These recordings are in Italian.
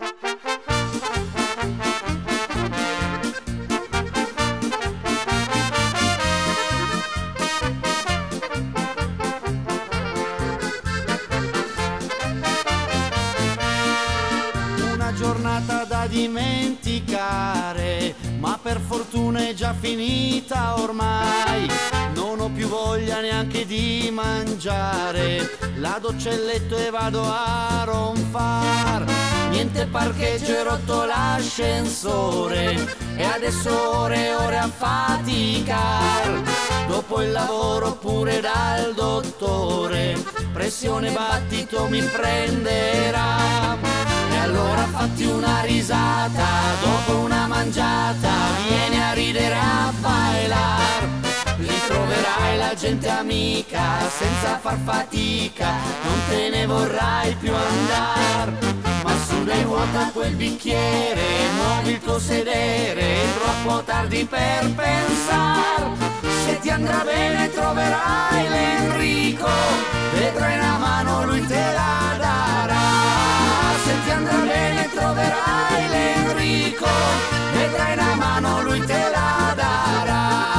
Giornata da dimenticare, ma per fortuna è già finita ormai. Non ho più voglia neanche di mangiare, la doccia e il letto e vado a ronfar. Niente parcheggio e rotto l'ascensore e adesso ore e ore a faticar. Dopo il lavoro pure dal dottore, pressione battito mi prenderà. E allora fatti una risata, dopo una mangiata, vieni a ridere a bailar. Lì troverai la gente amica, senza far fatica, non te ne vorrai più andar. Ma su dai, vuota quel bicchiere, muovi il tuo sedere, è troppo tardi per pensar. Se ti andrà bene troverai l'Enrico, vedrai una mano, lui te la darà. Se ti andrà bene troverai l'Enrico, vedrai una mano, lui te la darà.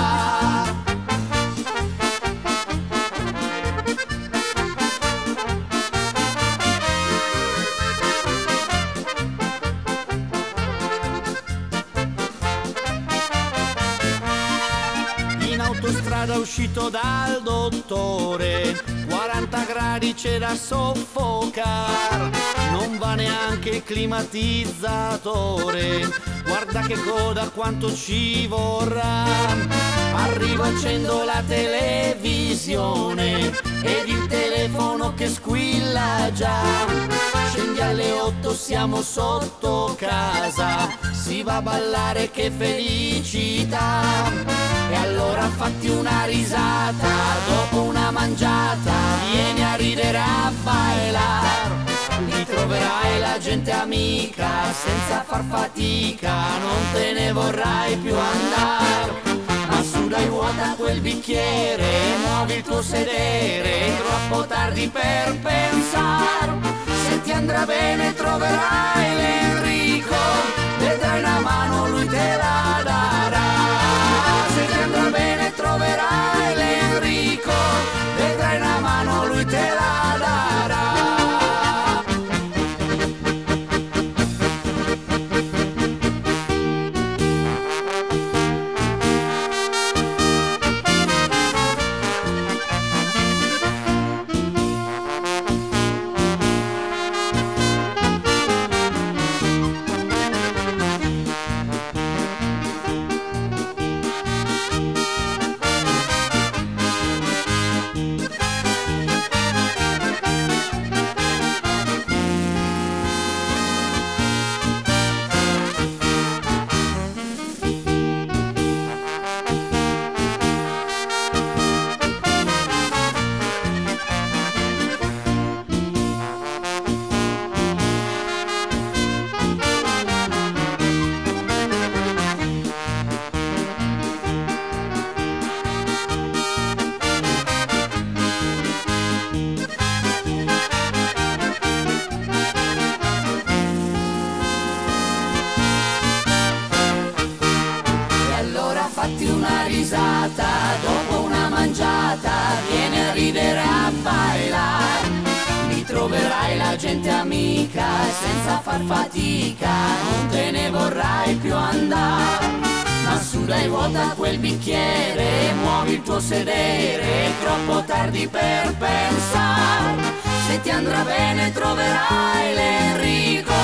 In autostrada uscito dal dottore, 40 gradi c'è da soffocar, non va neanche il climatizzatore, guarda che coda quanto ci vorrà. Arrivo, accendo la televisione ed il telefono che squilla già. Scendi alle 8, siamo sotto casa, si va a ballare, che felicità. E allora fatti una risata, dopo una mangiata, vieni a ridere a bailar. Lì troverai la gente amica, senza far fatica, non te ne vorrai più andar. Ma su dai, vuota quel bicchiere, muovi il tuo sedere, è troppo tardi per pensar. Se ti andrà bene troverai l'Enrico, vedrai una mano, lui te la darà. Se ti andrà bene troverai l'Enrico, vedrai una mano, lui te la darà. Fatti una risata, dopo una mangiata, vieni a ridere a bailar. Lì troverai la gente amica, senza far fatica, non te ne vorrai più andar. Ma su dai, vuota quel bicchiere, muovi il tuo sedere, è troppo tardi per pensar. Se ti andrà bene troverai l'Enrico,